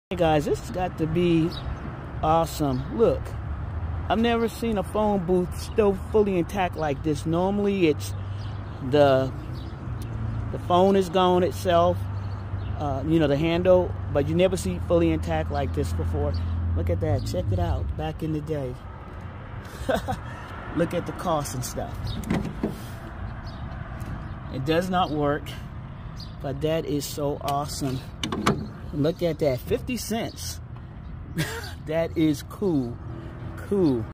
Hey guys, this has got to be awesome. Look, I've never seen a phone booth still fully intact like this. Normally it's the phone is gone itself, the handle, but you never see it fully intact like this before. Look at that, check it out, back in the day. Look at the cost and stuff. It does not work, but that is so awesome. Look at that, 50 cents. That is cool.